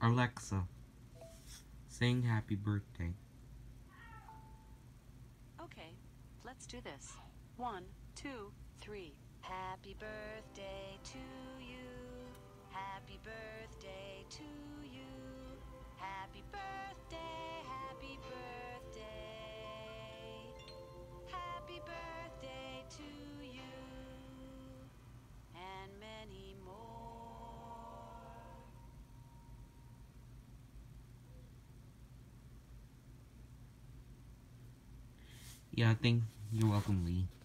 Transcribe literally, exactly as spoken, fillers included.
Alexa, sing happy birthday. Okay, let's do this. One, two, three. Happy birthday to you. Happy birthday to you. Happy birthday, happy birthday. Happy birthday to you. And many more. Yeah, I think you're welcome, Lee.